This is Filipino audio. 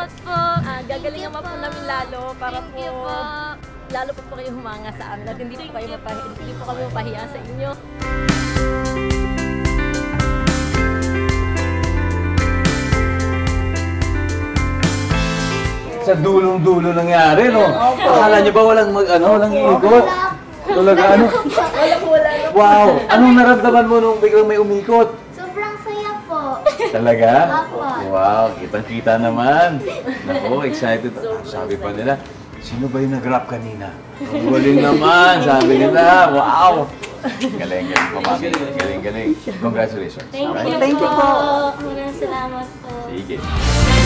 salamat po. Gagalingan pa po namin lalo para Thank po, you po. lalo po kayo humanga sa amin at hindi po kami mapahiya sa inyo. Sa dulong-dulo nangyari, no? Akala niyo ba walang walang iikot? Talaga, ano? Wala. Wow! Anong naramdaman mo nung biglang may umikot? Sobrang saya po. Talaga? Apo. Wow! Kitang-kita naman. Naku, excited. Sabi pa nila, sino ba yung nag-rap kanina? Ang galing naman, sabi nila. Wow! Galing po, mami. Galing. Congratulations. Thank Okay? you Thank you po. po. Maraming salamat po. Sige.